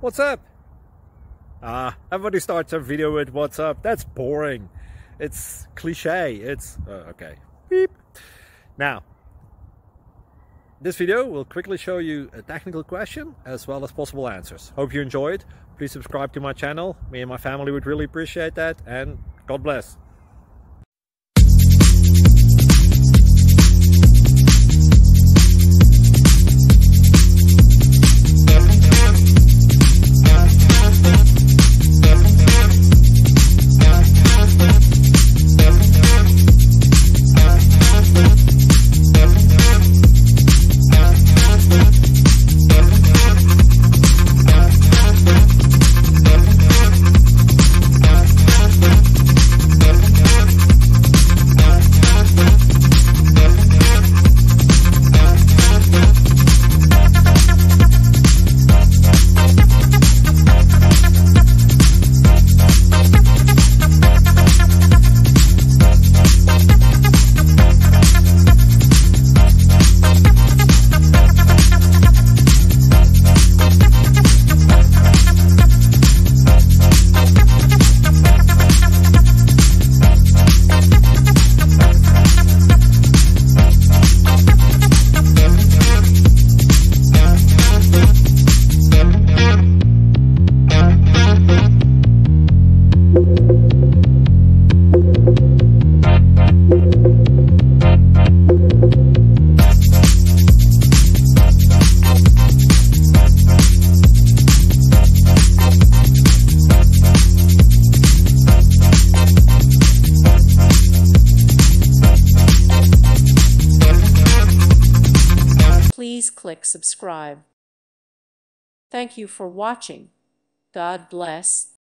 What's up? Everybody starts a video with what's up. That's boring. It's cliche. It's okay. Beep. Now, this video will quickly show you a technical question as well as possible answers. Hope you enjoyed. Please subscribe to my channel. Me and my family would really appreciate that, and God bless. Please click subscribe. Thank you for watching. God bless.